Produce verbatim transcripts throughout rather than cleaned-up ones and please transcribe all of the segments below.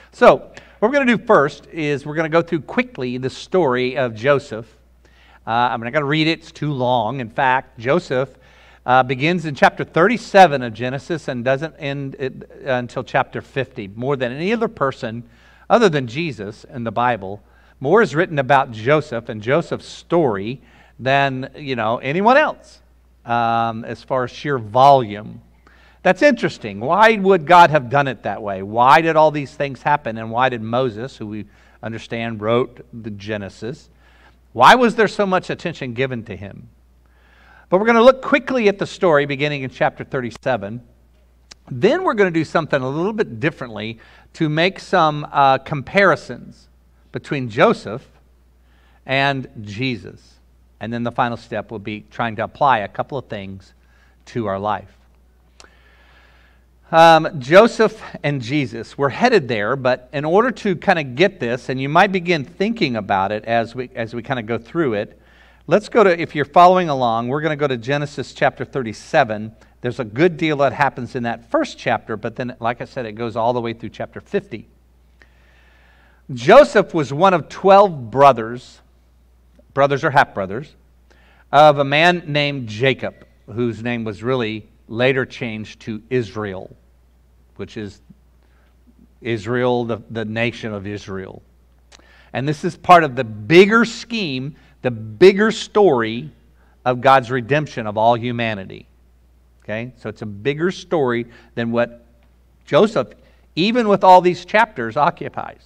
So, what we're going to do first is we're going to go through quickly the story of Joseph. Uh, I'm not going to read it, it's too long. In fact, Joseph uh, begins in chapter thirty-seven of Genesis and doesn't end it, uh, until chapter fifty. More than any other person other than Jesus in the Bible, more is written about Joseph and Joseph's story than, you know, anyone else um, as far as sheer volume. That's interesting. Why would God have done it that way? Why did all these things happen? And why did Moses, who we understand wrote the Genesis, why was there so much attention given to him? But we're going to look quickly at the story beginning in chapter thirty-seven. Then we're going to do something a little bit differently to make some uh, comparisons between Joseph and Jesus. And then the final step will be trying to apply a couple of things to our life. Um, Joseph and Jesus, we're headed there, but in order to kind of get this, and you might begin thinking about it as we as we kind of go through it, let's go to, if you're following along, we're going to go to Genesis chapter thirty-seven. There's a good deal that happens in that first chapter, but then, like I said, it goes all the way through chapter fifty. Joseph was one of twelve brothers, brothers or half-brothers, of a man named Jacob, whose name was really later changed to Israel, which is Israel, the, the nation of Israel. And this is part of the bigger scheme, the bigger story of God's redemption of all humanity. Okay? So it's a bigger story than what Joseph, even with all these chapters, occupies.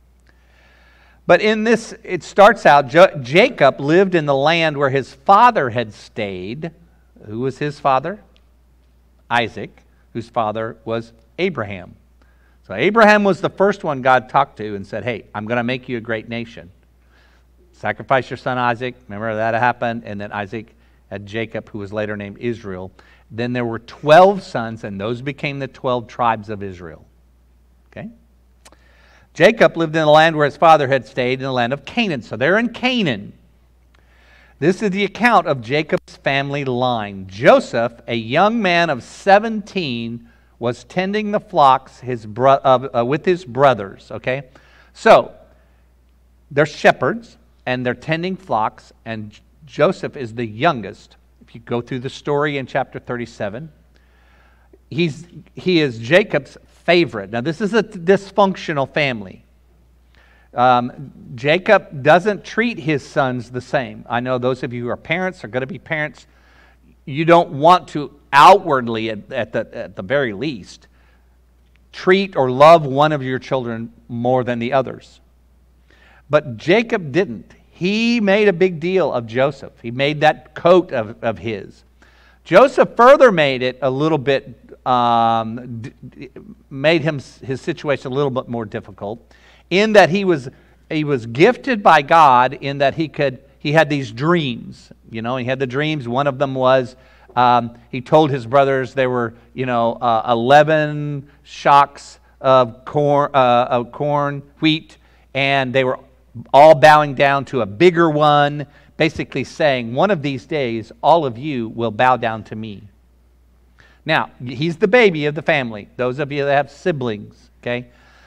But in this, it starts out, Jo- Jacob lived in the land where his father had stayed. Who was his father? Isaac, whose father was Abraham. So Abraham was the first one God talked to and said, hey, I'm going to make you a great nation. Sacrifice your son Isaac. Remember that happened? And then Isaac had Jacob, who was later named Israel. Then there were twelve sons, and those became the twelve tribes of Israel. Okay? Jacob lived in the land where his father had stayed, in the land of Canaan. So they're in Canaan. This is the account of Jacob's family line. Joseph, a young man of seventeen, was tending the flocks his bro- uh, uh, with his brothers. Okay? So, they're shepherds, and they're tending flocks, and Joseph is the youngest. If you go through the story in chapter thirty-seven, he's, he is Jacob's favorite. Now, this is a dysfunctional family. Um, Jacob doesn't treat his sons the same. I know those of you who are parents, are going to be parents. You don't want to outwardly, at, at, the, at the very least, treat or love one of your children more than the others. But Jacob didn't. He made a big deal of Joseph. He made that coat of, of his. Joseph further made it a little bit, um, d- made him his situation a little bit more difficult, in that he was he was gifted by God in that he could he had these dreams. You know, he had the dreams. One of them was um, he told his brothers there were you know uh, eleven shocks of corn, uh, of corn, wheat, and they were all bowing down to a bigger one, basically saying, one of these days, all of you will bow down to me. Now, he's the baby of the family. Those of you that have siblings, okay?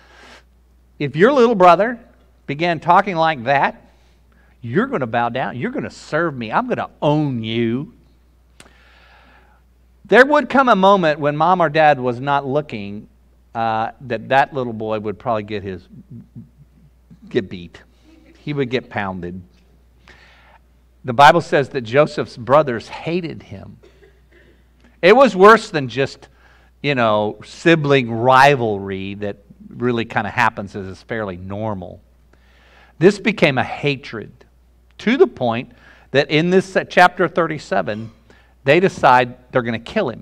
If your little brother began talking like that, you're going to bow down. You're going to serve me. I'm going to own you. There would come a moment when mom or dad was not looking uh, that that little boy would probably get his get beat. He would get pounded. The Bible says that Joseph's brothers hated him. It was worse than just, you know, sibling rivalry that really kind of happens as is fairly normal. This became a hatred to the point that in this chapter thirty-seven, they decide they're going to kill him.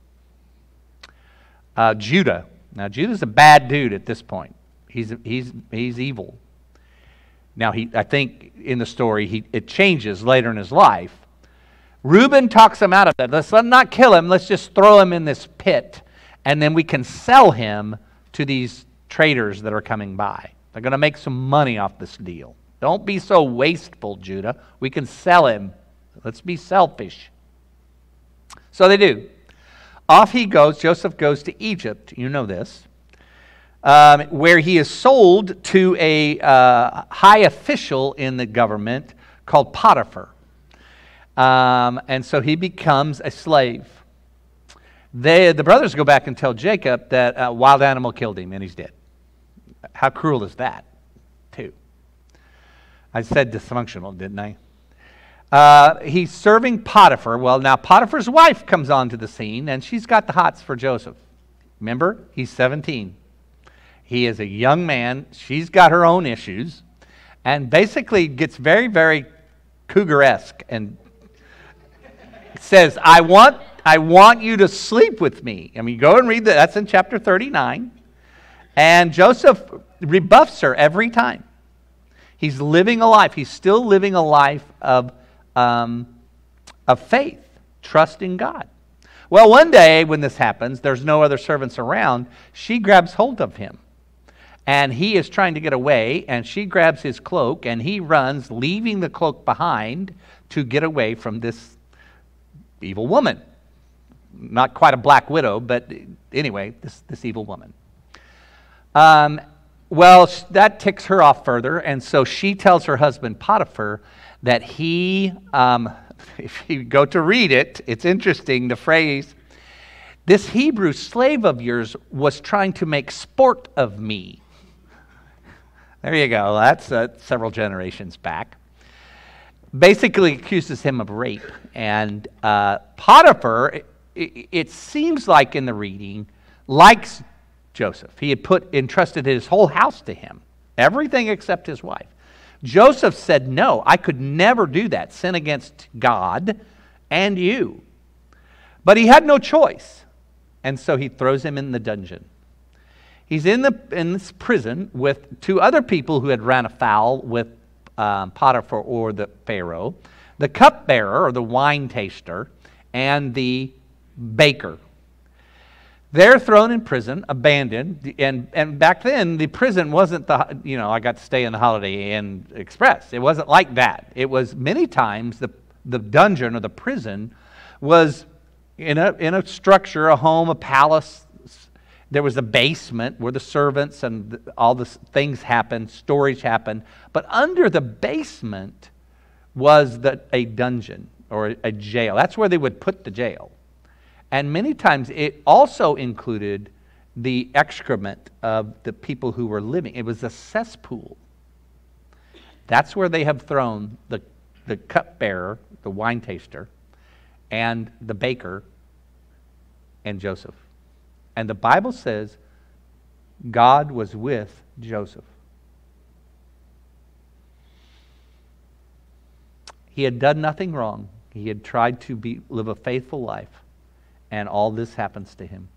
Uh, Judah. Now, Judah's a bad dude at this point. He's he's he's evil. Now, he I think in the story he it changes later in his life. Reuben talks him out of that. Let's not kill him. Let's just throw him in this pit, and then we can sell him to these traders that are coming by. They're going to make some money off this deal. Don't be so wasteful, Judah. We can sell him. Let's be selfish. So they do. Off he goes. Joseph goes to Egypt. You know this. um, where he is sold to a uh, high official in the government called Potiphar. Um, and so he becomes a slave. They, the brothers go back and tell Jacob that a wild animal killed him and he's dead. How cruel is that, too? I said dysfunctional, didn't I? Uh, he's serving Potiphar. Well, now Potiphar's wife comes onto the scene, and she's got the hots for Joseph. Remember, he's seventeen. He is a young man. She's got her own issues, and basically gets very, very cougar-esque and says, I want, I want you to sleep with me. I mean, go and read that. That's in chapter thirty-nine. And Joseph rebuffs her every time. He's living a life. He's still living a life of Um, of faith, trusting God. Well, one day when this happens, there's no other servants around, she grabs hold of him. And he is trying to get away, and she grabs his cloak, and he runs, leaving the cloak behind to get away from this evil woman. Not quite a black widow, but anyway, this, this evil woman. Um, well, that ticks her off further, and so she tells her husband Potiphar that he, um, if you go to read it, it's interesting, the phrase, this Hebrew slave of yours was trying to make sport of me. There you go, that's uh, several generations back. Basically accuses him of rape. And uh, Potiphar, it, it seems like in the reading, likes Joseph. He had put entrusted his whole house to him, everything except his wife. Joseph said, no, I could never do that, sin against God and you. But he had no choice, and so he throws him in the dungeon. He's in, the, in this prison with two other people who had ran afoul with um, Potiphar or the Pharaoh, the cupbearer or the wine taster, and the baker. They're thrown in prison, abandoned, and, and back then the prison wasn't the, you know, I got to stay in the Holiday Inn Express. It wasn't like that. It was many times the, the dungeon or the prison was in a, in a structure, a home, a palace. There was a basement where the servants and the, all the things happened, storage happened. But under the basement was the, a dungeon or a jail. That's where they would put the jail. And many times it also included the excrement of the people who were living. It was a cesspool. That's where they have thrown the, the cupbearer, the wine taster, and the baker, and Joseph. And the Bible says God was with Joseph. He had done nothing wrong. He had tried to be, live a faithful life. And all this happens to him.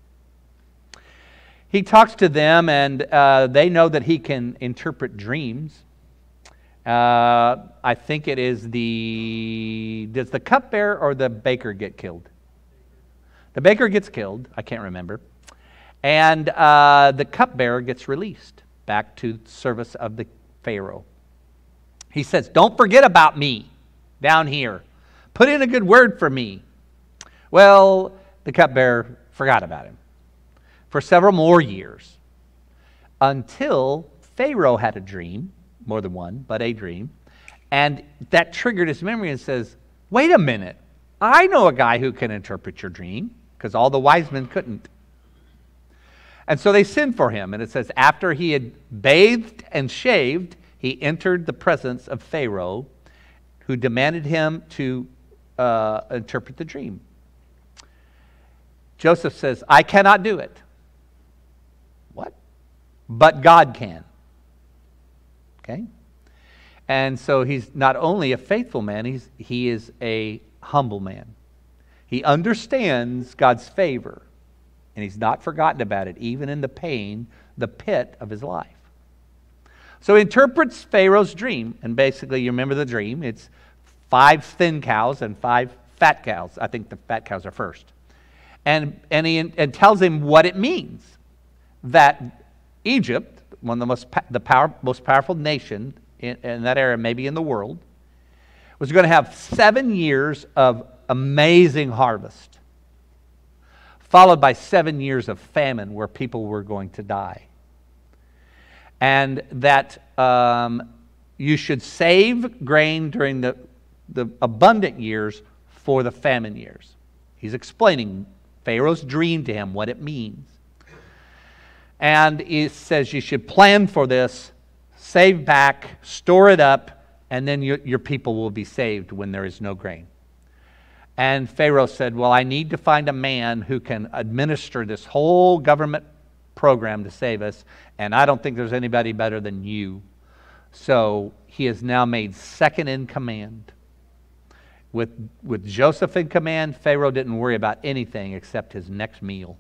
He talks to them, and uh, they know that he can interpret dreams. Uh, I think it is the... Does the cupbearer or the baker get killed? The baker gets killed. I can't remember. And uh, the cupbearer gets released back to service of the Pharaoh. He says, don't forget about me down here. Put in a good word for me. Well, the cupbearer forgot about him for several more years until Pharaoh had a dream, more than one, but a dream, and that triggered his memory and says, wait a minute, I know a guy who can interpret your dream, because all the wise men couldn't. And so they sent for him, and it says, after he had bathed and shaved, he entered the presence of Pharaoh, who demanded him to uh, interpret the dream. Joseph says, I cannot do it. What? But God can. Okay? And so he's not only a faithful man, he's, he is a humble man. He understands God's favor, and he's not forgotten about it, even in the pain, the pit of his life. So he interprets Pharaoh's dream, and basically, you remember the dream. It's five thin cows and five fat cows. I think the fat cows are first. And, and he and tells him what it means, that Egypt, one of the most, the power, most powerful nation in, in that era, maybe in the world, was going to have seven years of amazing harvest, followed by seven years of famine where people were going to die. and that um, you should save grain during the, the abundant years for the famine years. He's explaining Pharaoh's dream to him, what it means. And he says you should plan for this, save back, store it up, and then your, your people will be saved when there is no grain. And Pharaoh said, well, I need to find a man who can administer this whole government program to save us, and I don't think there's anybody better than you. So he is now made second in command. With, with Joseph in command, Pharaoh didn't worry about anything except his next meal.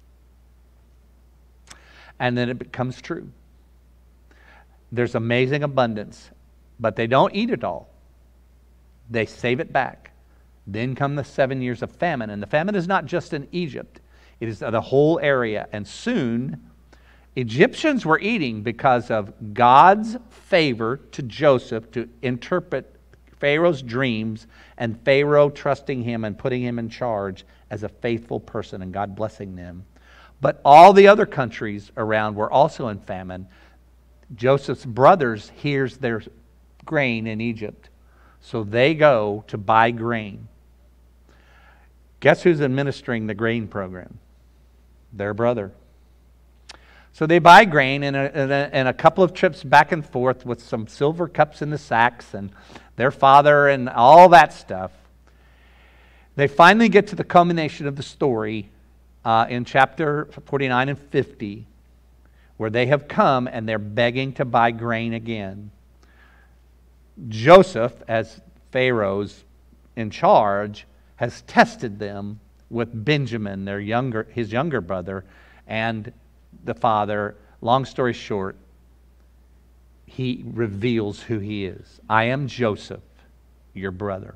And then it becomes true. There's amazing abundance, but they don't eat it all. They save it back. Then come the seven years of famine. And the famine is not just in Egypt. It is the whole area. And soon, Egyptians were eating because of God's favor to Joseph to interpret Pharaoh's dreams, and Pharaoh trusting him and putting him in charge as a faithful person and God blessing them. But all the other countries around were also in famine. Joseph's brothers hears there's grain in Egypt, so they go to buy grain. Guess who's administering the grain program? Their brother. So they buy grain and a, and a, and a couple of trips back and forth with some silver cups in the sacks and their father and all that stuff. They finally get to the culmination of the story uh, in chapter forty-nine and fifty, where they have come and they're begging to buy grain again. Joseph, as Pharaoh's in charge, has tested them with Benjamin, their younger, his younger brother, and the father. Long story short, he reveals who he is. I am Joseph, your brother.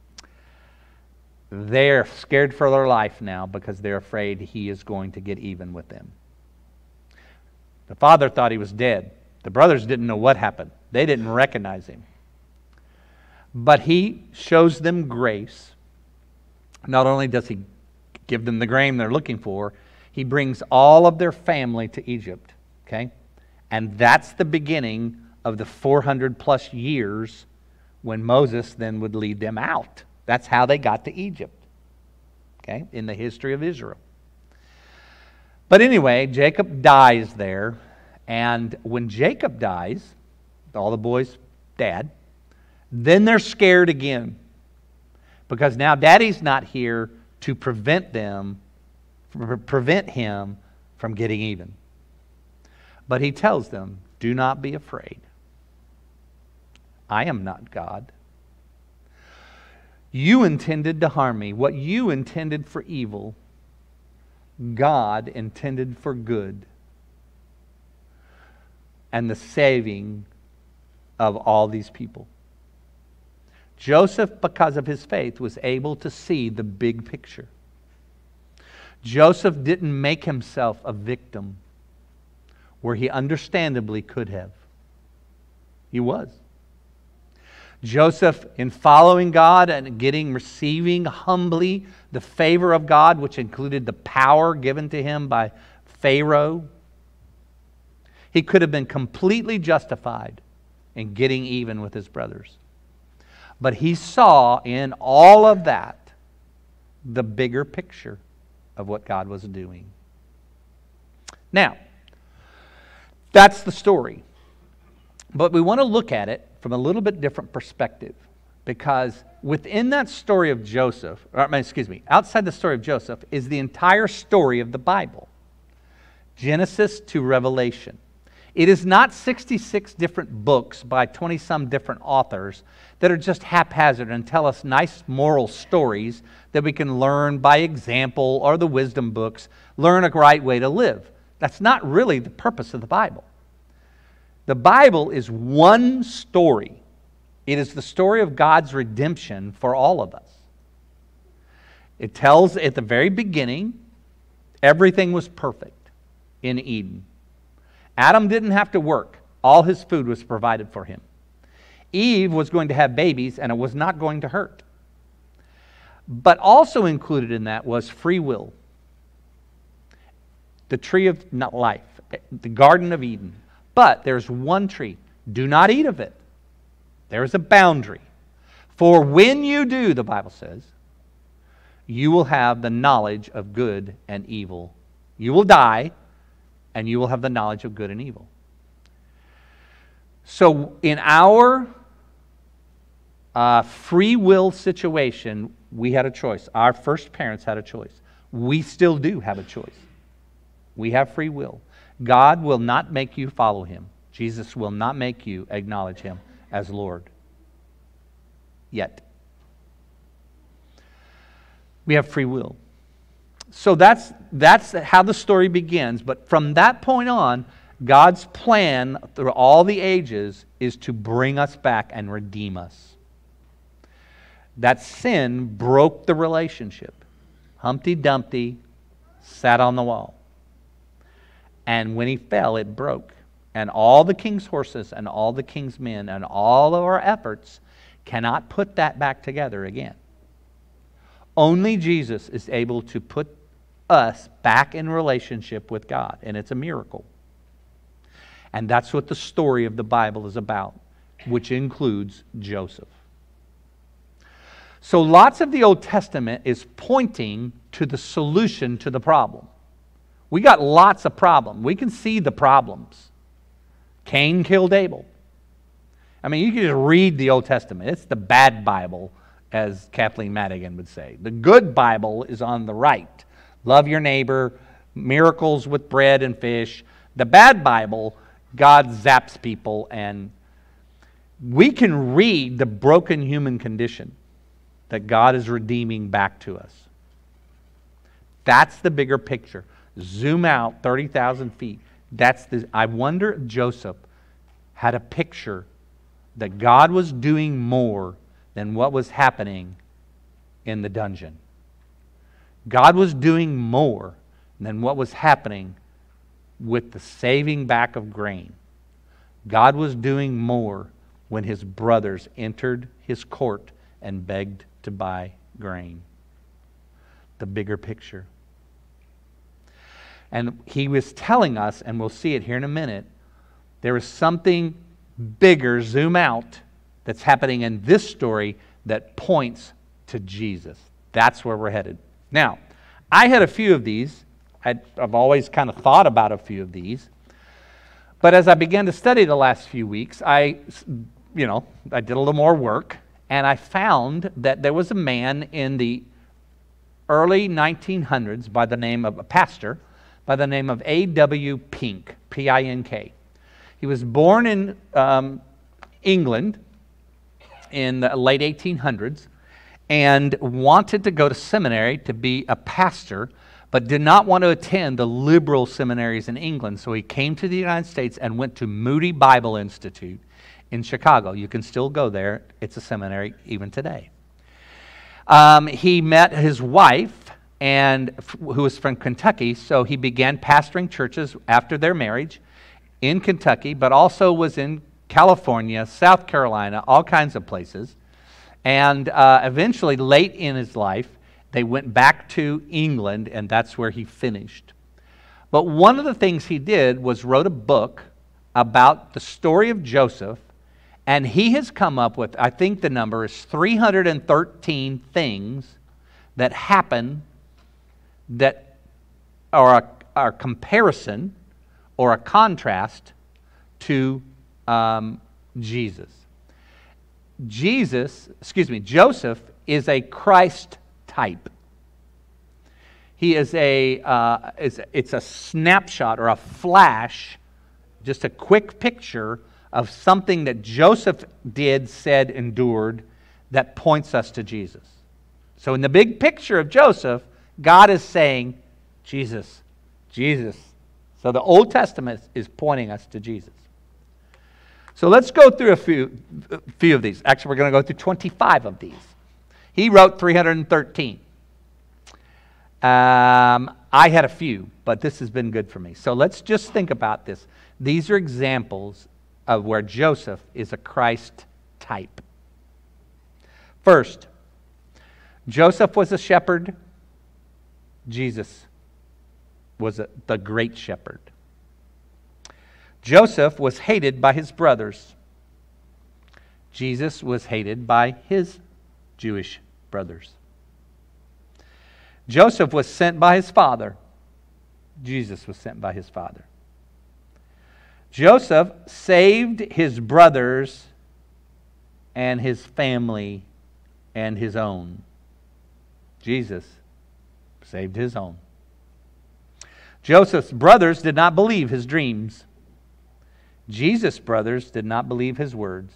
They're scared for their life now because they're afraid he is going to get even with them. The father thought he was dead. The brothers didn't know what happened. They didn't recognize him. But he shows them grace. Not only does he give them the grain they're looking for, he brings all of their family to Egypt. Okay? And that's the beginning of the four hundred plus years when Moses then would lead them out. That's how they got to Egypt. Okay? In the history of Israel. But anyway, Jacob dies there. And when Jacob dies, all the boys' dad, then they're scared again. Because now daddy's not here to prevent them, prevent him from getting even. But he tells them, do not be afraid. I am not God. You intended to harm me. What you intended for evil, God intended for good. And the saving of all these people. Joseph, because of his faith, was able to see the big picture. Joseph didn't make himself a victim where he understandably could have. He was. Joseph, in following God and getting, receiving humbly the favor of God, which included the power given to him by Pharaoh, he could have been completely justified in getting even with his brothers. But he saw in all of that the bigger picture of what God was doing. Now, that's the story. But we want to look at it from a little bit different perspective, because within that story of Joseph, or excuse me, outside the story of Joseph is the entire story of the Bible. Genesis to Revelation. It is not sixty-six different books by twenty-some different authors that are just haphazard and tell us nice moral stories that we can learn by example, or the wisdom books, learn a right way to live. That's not really the purpose of the Bible. The Bible is one story. It is the story of God's redemption for all of us. It tells at the very beginning, everything was perfect in Eden. Adam didn't have to work. All his food was provided for him. Eve was going to have babies, and it was not going to hurt. But also included in that was free will. The tree of life, the Garden of Eden. But there's one tree. Do not eat of it. There is a boundary. For when you do, the Bible says, you will have the knowledge of good and evil. You will die, and you will have the knowledge of good and evil. So in our uh, free will situation, we had a choice. Our first parents had a choice. We still do have a choice. We have free will. God will not make you follow Him. Jesus will not make you acknowledge Him as Lord. Yet. We have free will. So that's, that's how the story begins. But from that point on, God's plan through all the ages is to bring us back and redeem us. That sin broke the relationship. Humpty Dumpty sat on the wall. And when he fell, it broke. And all the king's horses and all the king's men and all of our efforts cannot put that back together again. Only Jesus is able to put us back in relationship with God, and it's a miracle. And that's what the story of the Bible is about, which includes Joseph. So lots of the Old Testament is pointing to the solution to the problem. We got lots of problems. We can see the problems. Cain killed Abel. I mean, you can just read the Old Testament. It's the bad Bible, as Kathleen Madigan would say. The good Bible is on the right. Love your neighbor, miracles with bread and fish. The bad Bible, God zaps people, and we can read the broken human condition that God is redeeming back to us. That's the bigger picture. Zoom out thirty thousand feet. That's the. I wonder if Joseph had a picture that God was doing more than what was happening in the dungeon. God was doing more than what was happening with the saving back of grain. God was doing more when his brothers entered his court and begged to buy grain. The bigger picture. And he was telling us, and we'll see it here in a minute, there is something bigger, zoom out, that's happening in this story that points to Jesus. That's where we're headed. Now, I had a few of these. I'd, I've always kind of thought about a few of these. But as I began to study the last few weeks, I, you know, I did a little more work, and I found that there was a man in the early nineteen hundreds by the name of a pastor by the name of A W Pink, P I N K. He was born in um, England in the late eighteen hundreds and wanted to go to seminary to be a pastor, but did not want to attend the liberal seminaries in England. So he came to the United States and went to Moody Bible Institute in Chicago. You can still go there. It's a seminary even today. Um, he met his wife, and who was from Kentucky, so he began pastoring churches after their marriage in Kentucky, but also was in California, South Carolina, all kinds of places. And uh, eventually, late in his life, they went back to England, and that's where he finished. But one of the things he did was wrote a book about the story of Joseph, and he has come up with, I think the number is three hundred thirteen things that happen that are a, are a comparison or a contrast to um, Jesus. Jesus, excuse me, Joseph is a Christ type. He is a, uh, is, it's a snapshot or a flash, just a quick picture of something that Joseph did, said, endured, that points us to Jesus. So in the big picture of Joseph, God is saying, Jesus, Jesus. So the Old Testament is pointing us to Jesus. So let's go through a few, a few of these. Actually, we're going to go through twenty-five of these. He wrote three hundred thirteen. Um, I had a few, but this has been good for me. So let's just think about this. These are examples of where Joseph is a Christ type. First, Joseph was a shepherd. Jesus was a, the great shepherd. Joseph was hated by his brothers. Jesus was hated by his Jewish brothers. Joseph was sent by his father. Jesus was sent by his father. Joseph saved his brothers and his family and his own. Jesus saved his own. Joseph's brothers did not believe his dreams. Jesus' brothers did not believe his words.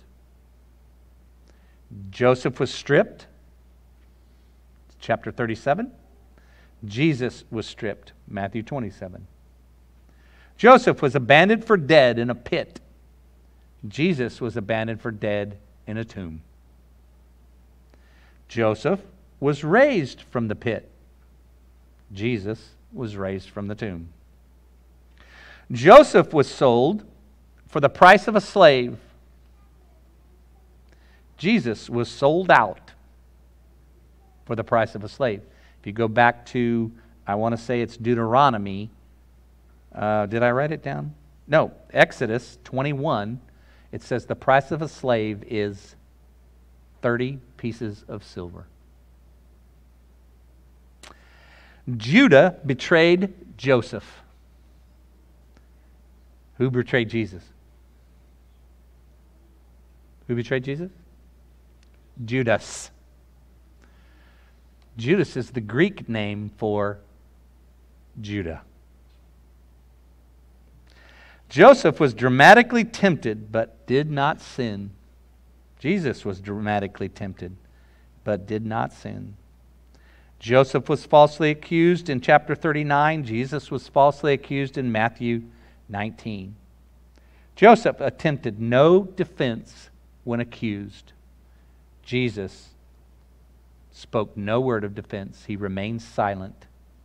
Joseph was stripped. Chapter thirty-seven. Jesus was stripped. Matthew twenty-seven. Joseph was abandoned for dead in a pit. Jesus was abandoned for dead in a tomb. Joseph was raised from the pit. Jesus was raised from the tomb. Joseph was sold for the price of a slave. Jesus was sold out for the price of a slave. If you go back to, I want to say it's Deuteronomy. Uh, did I write it down? No, Exodus twenty-one. It says the price of a slave is thirty pieces of silver. Judah betrayed Joseph. Who betrayed Jesus? Who betrayed Jesus? Judas. Judas is the Greek name for Judah. Joseph was dramatically tempted but did not sin. Jesus was dramatically tempted but did not sin. Joseph was falsely accused in chapter thirty-nine. Jesus was falsely accused in Matthew nineteen. Joseph attempted no defense when accused. Jesus spoke no word of defense. He remained silent.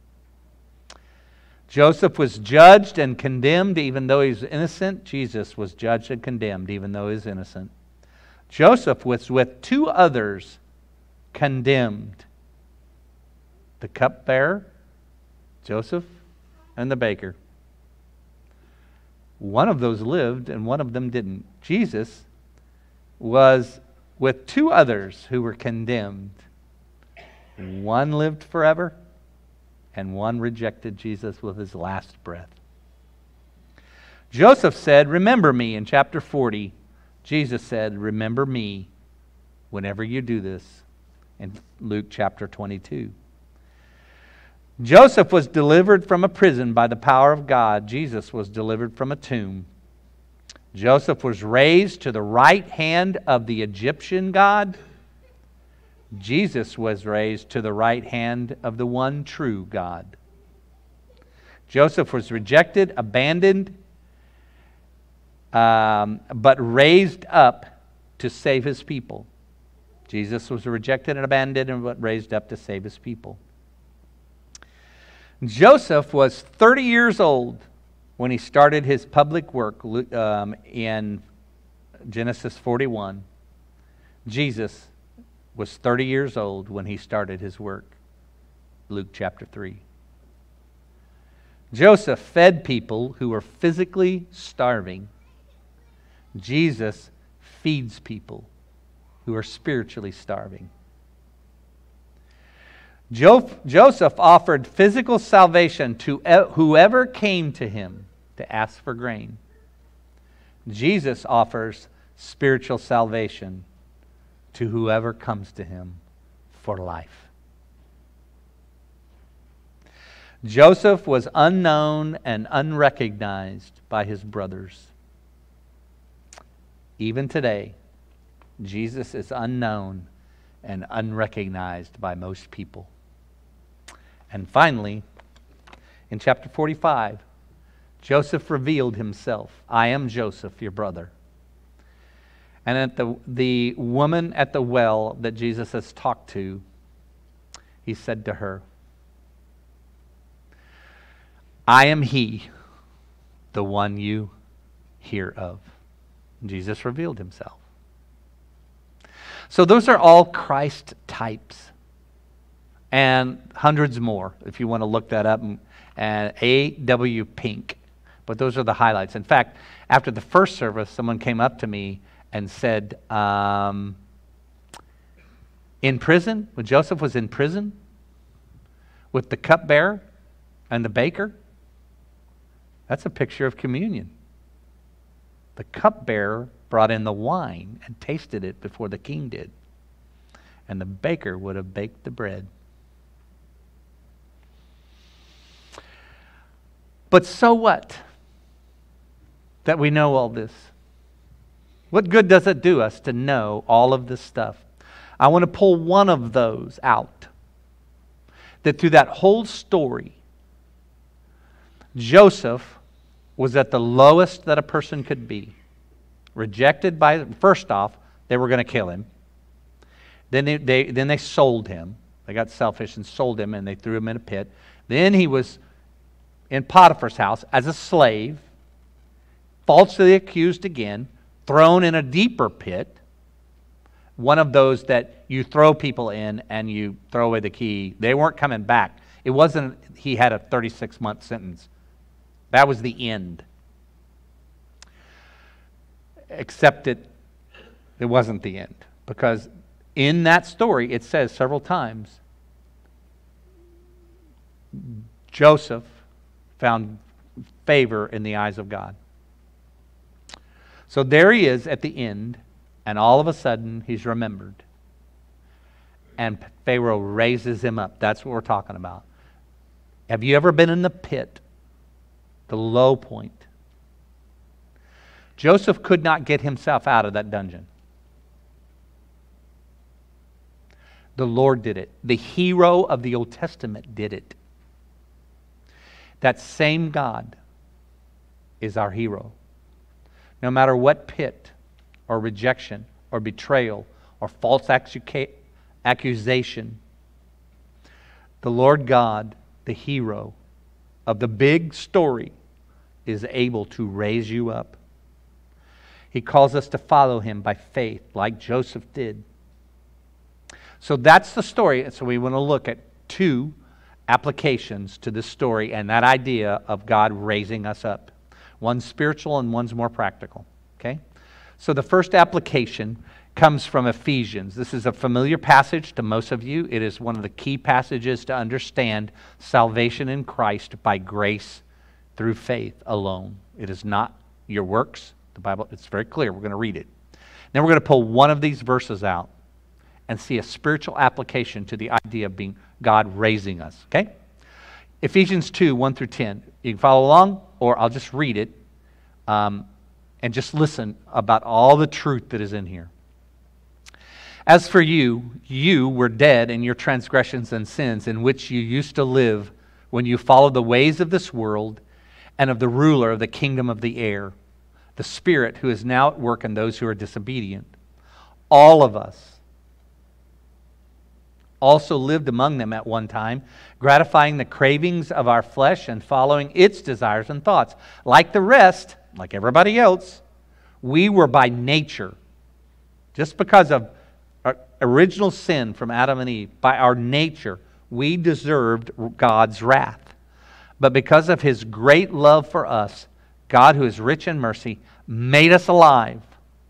Joseph was judged and condemned even though he was innocent. Jesus was judged and condemned even though he was innocent. Joseph was with two others condemned. The cupbearer, Joseph, and the baker. One of those lived and one of them didn't. Jesus was with two others who were condemned. One lived forever and one rejected Jesus with his last breath. Joseph said, "Remember me," in chapter forty. Jesus said, "Remember me whenever you do this," in Luke chapter twenty-two. Joseph was delivered from a prison by the power of God. Jesus was delivered from a tomb. Joseph was raised to the right hand of the Egyptian god. Jesus was raised to the right hand of the one true God. Joseph was rejected, abandoned, um, but raised up to save his people. Jesus was rejected and abandoned and but raised up to save his people. Joseph was thirty years old when he started his public work um, in Genesis forty-one. Jesus was thirty years old when he started his work, Luke chapter three. Joseph fed people who were physically starving. Jesus feeds people who are spiritually starving. Joseph offered physical salvation to whoever came to him to ask for grain. Jesus offers spiritual salvation to whoever comes to him for life. Joseph was unknown and unrecognized by his brothers. Even today, Jesus is unknown and unrecognized by most people. And finally, in chapter forty-five, Joseph revealed himself. "I am Joseph, your brother." And at the, the woman at the well that Jesus has talked to, he said to her, "I am he, the one you hear of." Jesus revealed himself. So those are all Christ types. And hundreds more, if you want to look that up. And A W Pink But those are the highlights. In fact, after the first service, someone came up to me and said, um, in prison, when Joseph was in prison, with the cupbearer and the baker, that's a picture of communion. The cupbearer brought in the wine and tasted it before the king did. And the baker would have baked the bread. But so what that we know all this? What good does it do us to know all of this stuff? I want to pull one of those out. That through that whole story, Joseph was at the lowest that a person could be. Rejected by, first off, they were going to kill him. Then they, they, then they sold him. They got selfish and sold him, and they threw him in a pit. Then he was in Potiphar's house as a slave, falsely accused again, thrown in a deeper pit, one of those that you throw people in and you throw away the key. They weren't coming back. It wasn't he had a thirty-six month sentence. That was the end. Except it, it wasn't the end. Because in that story, it says several times, Joseph found favor in the eyes of God. So there he is at the end, and all of a sudden he's remembered. And Pharaoh raises him up. That's what we're talking about. Have you ever been in the pit? The low point. Joseph could not get himself out of that dungeon. The Lord did it. The hero of the Old Testament did it. That same God is our hero. No matter what pit or rejection or betrayal or false accusation, the Lord God, the hero of the big story, is able to raise you up. He calls us to follow him by faith, like Joseph did. So that's the story. So we want to look at two applications to this story and that idea of God raising us up. One's spiritual and one's more practical. Okay? So the first application comes from Ephesians. This is a familiar passage to most of you. It is one of the key passages to understand salvation in Christ by grace through faith alone. It is not your works. The Bible, it's very clear. We're going to read it. Then we're going to pull one of these verses out and see a spiritual application to the idea of being God raising us. Okay? Ephesians two, one through ten. You can follow along, or I'll just read it um, and just listen about all the truth that is in here. As for you, you were dead in your transgressions and sins in which you used to live when you followed the ways of this world and of the ruler of the kingdom of the air, the Spirit who is now at work in those who are disobedient. All of us also lived among them at one time, gratifying the cravings of our flesh and following its desires and thoughts. Like the rest, like everybody else, we were by nature, just because of our original sin from Adam and Eve, by our nature, we deserved God's wrath. But because of his great love for us, God, who is rich in mercy, made us alive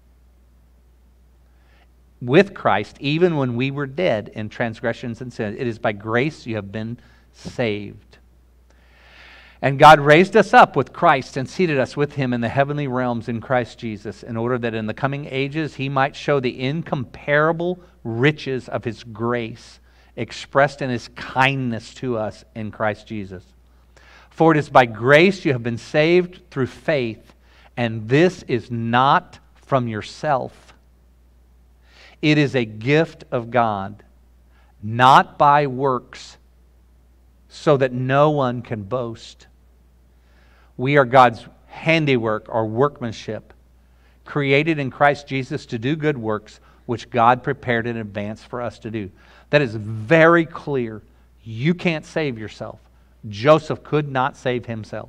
with Christ, even when we were dead in transgressions and sins. It is by grace you have been saved. And God raised us up with Christ and seated us with him in the heavenly realms in Christ Jesus, in order that in the coming ages he might show the incomparable riches of his grace expressed in his kindness to us in Christ Jesus. For it is by grace you have been saved through faith, and this is not from yourself. It is a gift of God, not by works, so that no one can boast. We are God's handiwork or workmanship, created in Christ Jesus to do good works, which God prepared in advance for us to do. That is very clear. You can't save yourself. Joseph could not save himself.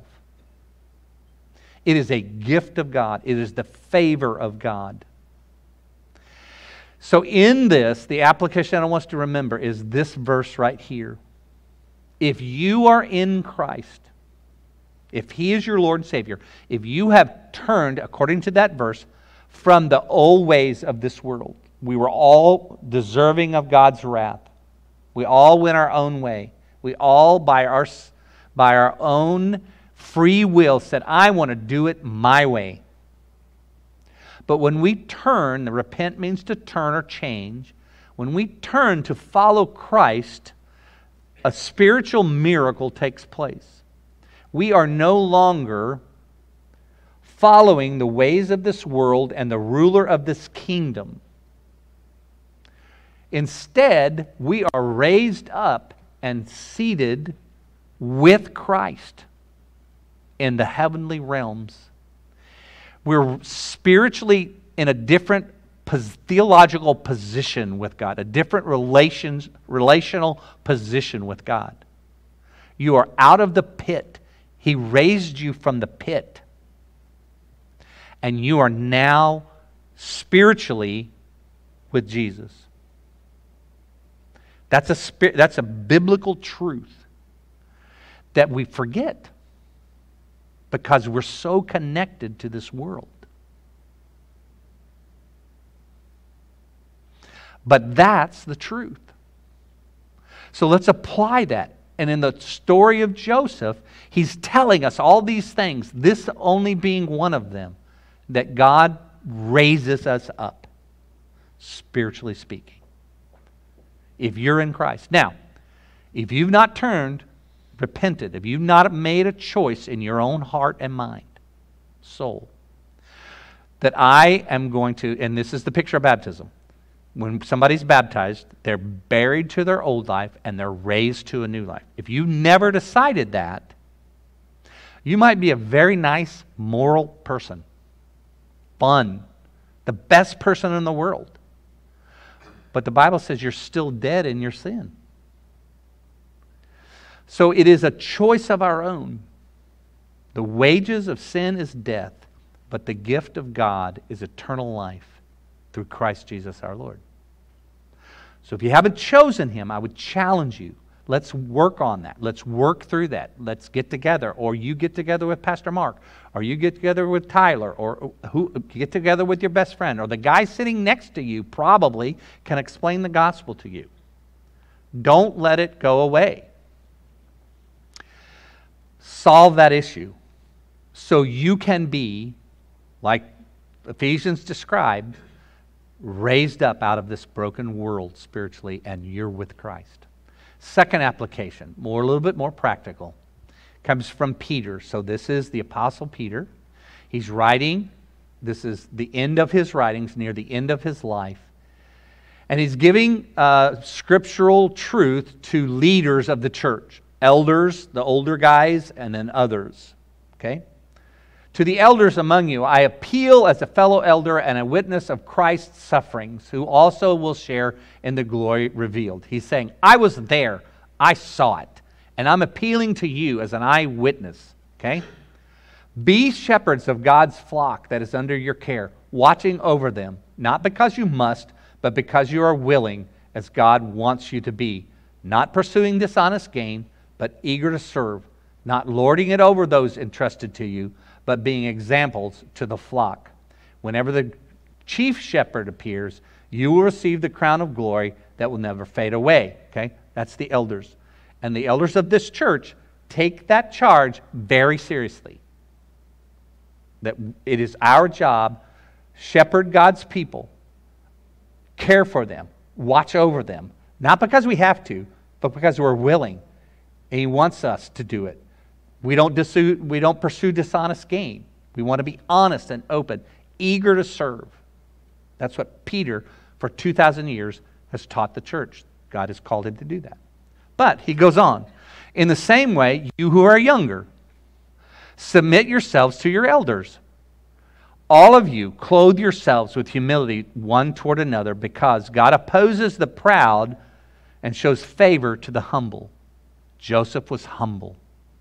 It is a gift of God. It is the favor of God. So in this, the application I want us to remember is this verse right here. If you are in Christ, if He is your Lord and Savior, if you have turned, according to that verse, from the old ways of this world, we were all deserving of God's wrath. We all went our own way. We all, by our, by our own free will, said, I want to do it my way. But when we turn, the repent means to turn or change. When we turn to follow Christ, a spiritual miracle takes place. We are no longer following the ways of this world and the ruler of this kingdom. Instead, we are raised up and seated with Christ in the heavenly realms. We're spiritually in a different pos- theological position with God, a different relations, relational position with God. You are out of the pit. He raised you from the pit. And you are now spiritually with Jesus. That's a, spirit, that's a biblical truth that we forget because we're so connected to this world. But that's the truth. So let's apply that. And in the story of Joseph, he's telling us all these things, this only being one of them, that God raises us up, spiritually speaking, if you're in Christ. Now, if you've not turned, repented, if you've not made a choice in your own heart and mind, soul, that I am going to, and this is the picture of baptism, when somebody's baptized, they're buried to their old life and they're raised to a new life. If you never decided that, you might be a very nice, moral person, fun, the best person in the world. But the Bible says you're still dead in your sin. So it is a choice of our own. The wages of sin is death, but the gift of God is eternal life through Christ Jesus our Lord. So if you haven't chosen Him, I would challenge you. Let's work on that. Let's work through that. Let's get together. Or you get together with Pastor Mark. Or you get together with Tyler. Or who get together with your best friend. Or the guy sitting next to you probably can explain the gospel to you. Don't let it go away. Solve that issue so you can be, like Ephesians described, raised up out of this broken world spiritually, and you're with Christ. Second application, more a little bit more practical, comes from Peter. So this is the Apostle Peter. He's writing. This is the end of his writings, near the end of his life. And he's giving uh, scriptural truth to leaders of the church. Elders, the older guys, and then others. Okay? To the elders among you, I appeal as a fellow elder and a witness of Christ's sufferings, who also will share in the glory revealed. He's saying, I was there. I saw it. And I'm appealing to you as an eyewitness. Okay? Be shepherds of God's flock that is under your care, watching over them, not because you must, but because you are willing, as God wants you to be, not pursuing dishonest gain, but eager to serve, not lording it over those entrusted to you, but being examples to the flock. Whenever the chief shepherd appears, you will receive the crown of glory that will never fade away. Okay? That's the elders. And the elders of this church take that charge very seriously. That it is our job, shepherd God's people, care for them, watch over them. Not because we have to, but because we're willing. And He wants us to do it. We don't, pursue, we don't pursue dishonest gain. We want to be honest and open, eager to serve. That's what Peter, for two thousand years, has taught the church. God has called him to do that. But he goes on. In the same way, you who are younger, submit yourselves to your elders. All of you, clothe yourselves with humility one toward another, because God opposes the proud and shows favor to the humble. Joseph was humble.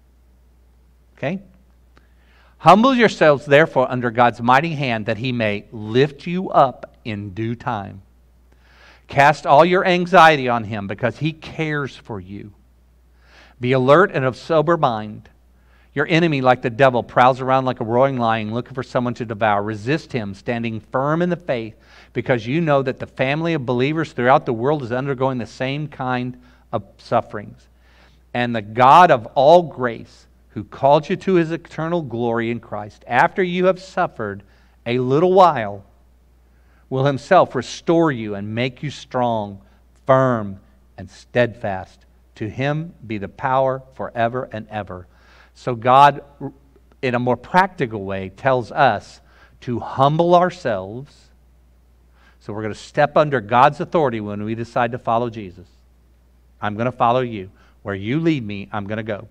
Okay? Humble yourselves, therefore, under God's mighty hand, that He may lift you up in due time. Cast all your anxiety on Him, because He cares for you. Be alert and of sober mind. Your enemy, like the devil, prowls around like a roaring lion looking for someone to devour. Resist him, standing firm in the faith, because you know that the family of believers throughout the world is undergoing the same kind of sufferings. And the God of all grace, who called you to his eternal glory in Christ, after you have suffered a little while, will himself restore you and make you strong, firm, and steadfast. To him be the power forever and ever. So God, in a more practical way, tells us to humble ourselves. So we're going to step under God's authority when we decide to follow Jesus. I'm going to follow you. Where you lead me, I'm going to go.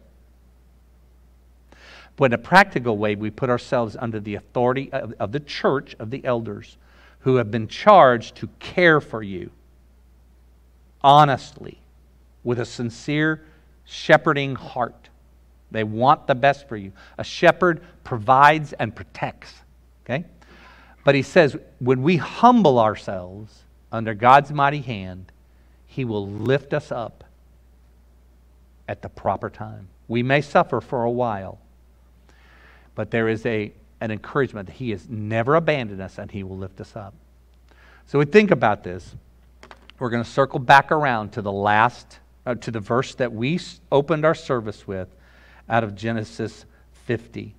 But in a practical way, we put ourselves under the authority of, of the church, of the elders, who have been charged to care for you honestly, with a sincere shepherding heart. They want the best for you. A shepherd provides and protects. Okay? But he says, when we humble ourselves under God's mighty hand, he will lift us up at the proper time. We may suffer for a while, but there is a, an encouragement that he has never abandoned us and he will lift us up. So we think about this. We're going to circle back around to the last, uh, to the verse that we opened our service with, out of Genesis fifty.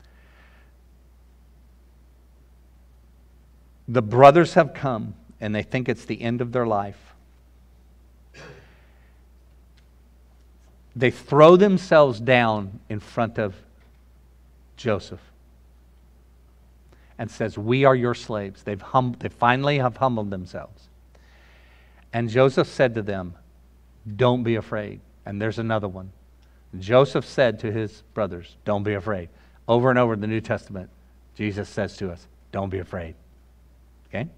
The brothers have come, and they think it's the end of their life. They throw themselves down in front of Joseph and says, we are your slaves. They've hum- they finally have humbled themselves. And Joseph said to them, don't be afraid. And there's another one. Joseph said to his brothers, don't be afraid. Over and over in the New Testament, Jesus says to us, don't be afraid. Okay?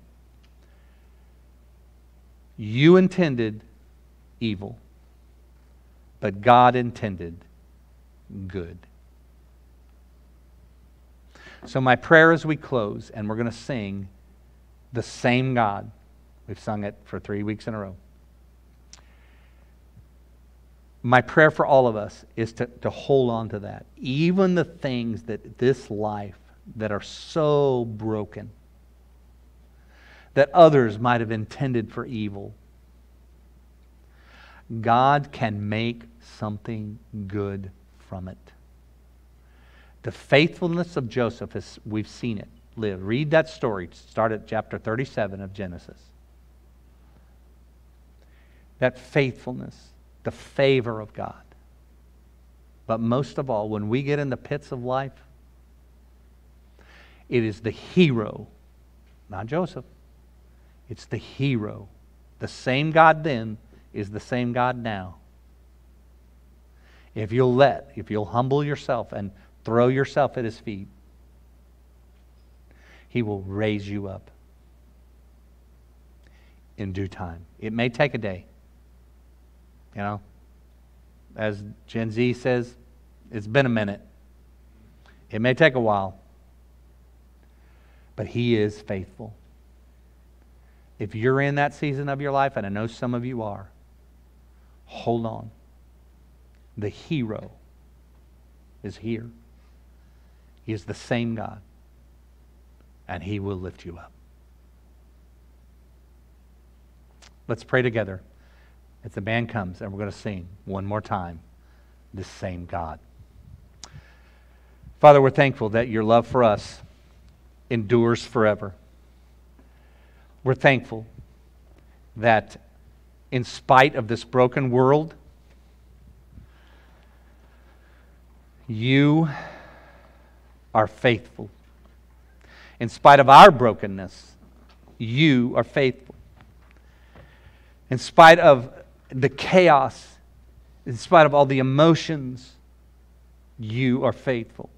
You intended evil, but God intended good. So my prayer as we close, and we're going to sing The Same God. We've sung it for three weeks in a row. My prayer for all of us is to, to hold on to that. Even the things that this life that are so broken, that others might have intended for evil, God can make something good from it. The faithfulness of Joseph, is, we've seen it live. Read that story. Start at chapter thirty-seven of Genesis. That faithfulness, the favor of God. But most of all, when we get in the pits of life, it is the hero, not Joseph. It's the hero. The same God then is the same God now. If you'll let, if you'll humble yourself and throw yourself at his feet, he will raise you up in due time. It may take a day. You know, as Gen Z says, it's been a minute. It may take a while. But he is faithful. If you're in that season of your life, and I know some of you are, hold on. The hero is here. He is the same God. And he will lift you up. Let's pray together as the band comes, and we're going to sing one more time, This Same God. Father, we're thankful that your love for us endures forever. We're thankful that in spite of this broken world, you are faithful. In spite of our brokenness, you are faithful. In spite of the chaos, in spite of all the emotions, you are faithful.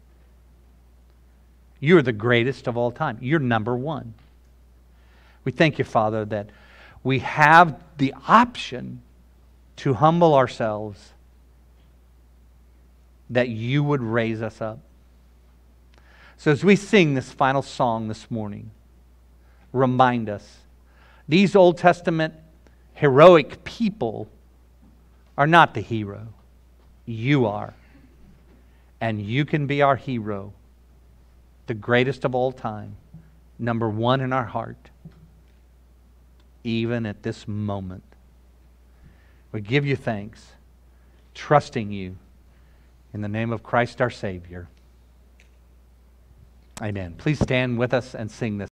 You're the greatest of all time. You're number one. We thank you, Father, that we have the option to humble ourselves, that you would raise us up. So as we sing this final song this morning, remind us, these Old Testament heroic people are not the hero. You are. And you can be our hero, the greatest of all time, number one in our heart, even at this moment. We give you thanks, trusting you in the name of Christ our Savior. Amen. Please stand with us and sing this.